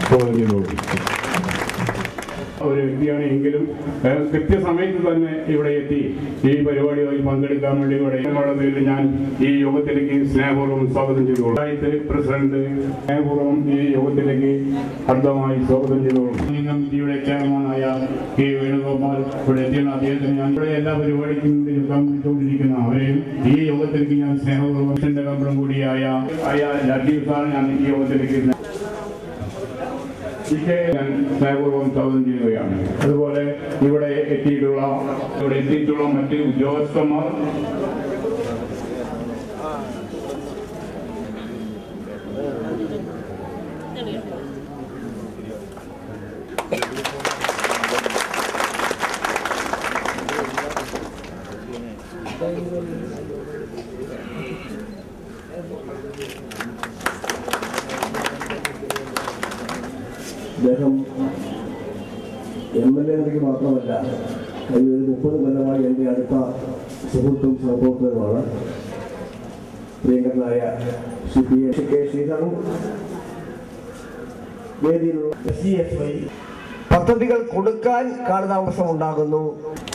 സ്വാഗതം ചെയ്തോളൂ. ഒരു വ്യക്തിയാണ് എങ്കിലും കൃത്യസമയത്ത് തന്നെ ഇവിടെ എത്തി ഈ പരിപാടികളിൽ പങ്കെടുക്കാൻ വേണ്ടി ഇവിടെ പേരിൽ ഞാൻ ഈ യോഗത്തിലേക്ക് സ്നേഹപൂർവ്വം സ്വാഗതം ചെയ്തോളൂ. പഞ്ചായത്ത് പ്രസിഡന്റ് സ്നേഹപൂർവ്വം ഈ യോഗത്തിലേക്ക് അർദ്ധമായി സ്വാഗതം ചെയ്തോളൂ. കമ്മിറ്റിയുടെ ചെയർമാനായ കെ വേണുഗോപാൽ ഇവിടെ എത്തിയാണ്. അദ്ദേഹത്തിന് ഞാൻ ഇവിടെ എല്ലാ പരിപാടിക്കും യോജിച്ചുകൊണ്ടിരിക്കുന്ന അവരെയും ഈ യോഗത്തിലേക്ക് ഞാൻ സ്നേഹപൂർവ്വം കമ്പളം കൂടിയായ ലത്തീഫ് സാറിനെ ഞാൻ ഈ യോഗത്തിലേക്ക് ഞാൻ സ്നേഹപൂർവ്വം സ്വാഗതം ചെയ്യുകയാണ്. അതുപോലെ ഇവിടെ എത്തിയിട്ടുള്ള മറ്റ് ഉദ്യോഗസ്ഥന്മാർ, അദ്ദേഹം MLA മാത്രമല്ല, കഴിഞ്ഞ 30 കൊല്ലമായി എൻ്റെ അടുത്ത സുഹൃത്തും സഹപ്രവർത്തകരുമാണ്. പ്രിയങ്കരനായ കെ ശ്രീധരൻ വേദിയിലുള്ള പദ്ധതികൾ കൊടുക്കാൻ കാലതാമസം ഉണ്ടാകുന്നു.